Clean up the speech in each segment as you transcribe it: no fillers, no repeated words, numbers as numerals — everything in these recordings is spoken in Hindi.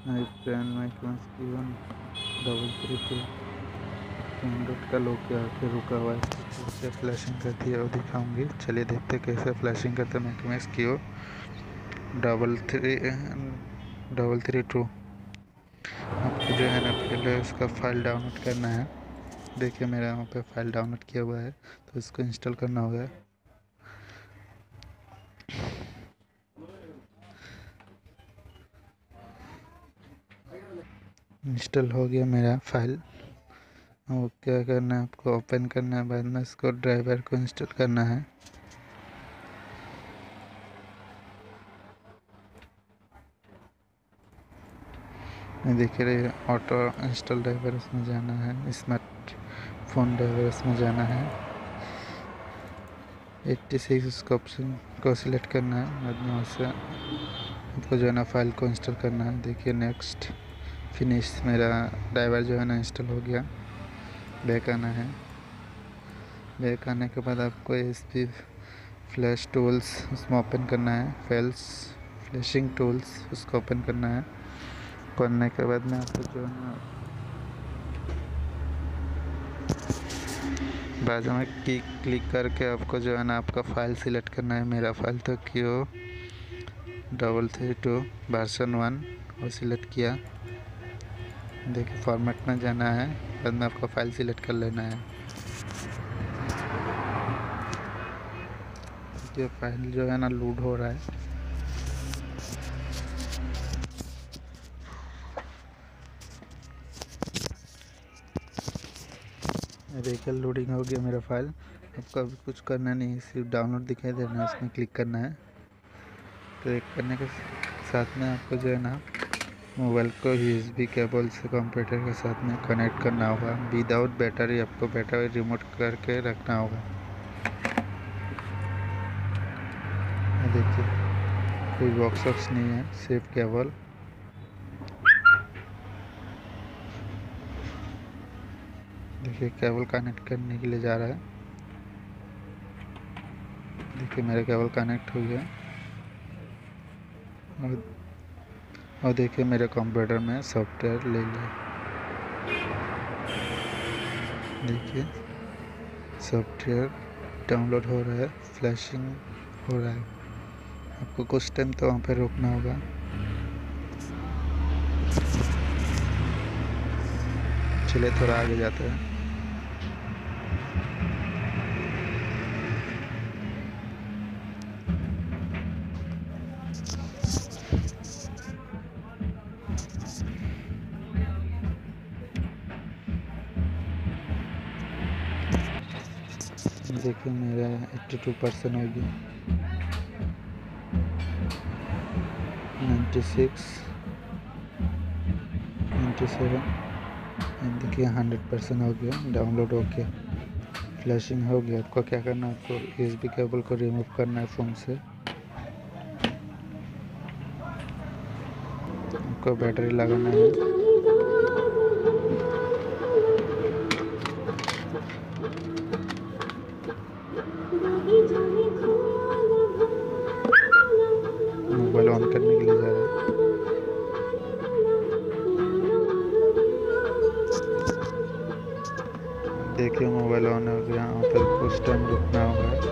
हाई फ्रेंड मैं Q1 332 एंड्रॉइड का लोग के आके रुका हुआ है, कैसे फ्लैशिंग करती है वो दिखाऊंगी। चलिए देखते कैसे फ्लैशिंग करते हैं मैकमैक्स Q 332। आपको जो है ना पहले उसका फाइल डाउनलोड करना है। देखिए मेरा यहाँ पे फाइल डाउनलोड किया हुआ है, तो इसको इंस्टॉल करना होगा। इंस्टॉल हो गया मेरा फाइल। वो क्या करना है, आपको ओपन करना है, बाद में इसको ड्राइवर को इंस्टॉल करना है। देखिए रही ऑटो इंस्टॉल ड्राइवर, उसमें जाना है। स्मार्टफोन ड्राइवर उसमें जाना है। 86 उसका ऑप्शन को सिलेक्ट करना है, बाद में उससे आपको जो है ना फाइल को इंस्टॉल करना है। देखिए नेक्स्ट फिनिश, मेरा ड्राइवर जो है ना इंस्टॉल हो गया। बैक आना है। बैक आने के बाद आपको ASP फ्लैश टूल्स उसमें ओपन करना है। फ्लैशिंग टूल्स उसको ओपन करना है। करने के बाद में आपको जो है ना बाद में क्लिक करके आपको जो है ना आपका फ़ाइल सिलेक्ट करना है। मेरा फ़ाइल तो Q332 वर्जन 1 और सिलेक्ट किया। देखिए फॉर्मेट में जाना है, बाद में आपका फ़ाइल सिलेक्ट कर लेना है। ये फाइल जो है ना लोड हो रहा है। देखिए लोडिंग हो गया मेरा फाइल। आपको अभी कुछ करना नहीं है, सिर्फ डाउनलोड दिखाई दे रहा है, उसमें क्लिक करना है। क्लिक करने के साथ में आपको जो है ना मोबाइल को USB केबल से कंप्यूटर के साथ में कनेक्ट करना होगा। विदाउट बैटरी, आपको बैटरी रिमूव करके रखना होगा। देखिए कोई बॉक्स नहीं है, सिर्फ केबल। देखिए केबल कनेक्ट करने के लिए जा रहा है। देखिए मेरा केबल कनेक्ट हो गया। और देखिए मेरे कंप्यूटर में सॉफ्टवेयर ले लिया। देखिए सॉफ्टवेयर डाउनलोड हो रहा है, फ्लैशिंग हो रहा है। आपको कुछ टाइम तो वहाँ पे रोकना होगा। चलिए थोड़ा आगे जाते हैं। देखिए मेरा 82% हो गया। 96, 97 एंड देखिए 100% हो गया। डाउनलोड हो गया, फ्लैशिंग हो गया। आपको क्या करना है, आपको USB केबल को रिमूव करना है फ़ोन से। आपको बैटरी लगाना है। मोबाइल ऑन करने के लिए जा रहा है। देखिए मोबाइल ऑन हो गया। यहाँ पर कुछ टाइम रुकना होगा।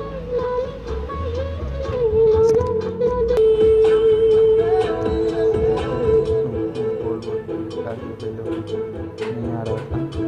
नहीं आ रहा था।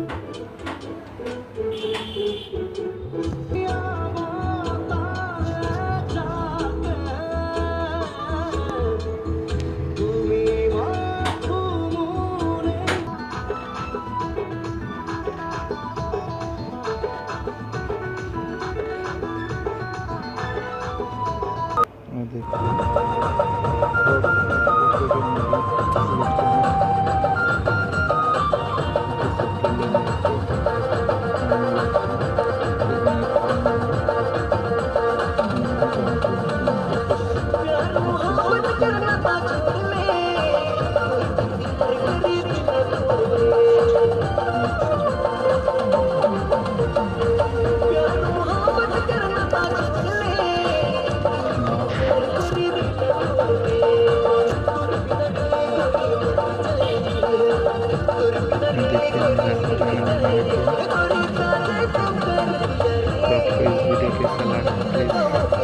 गाइस वीडियो कैसा लगा प्लीज़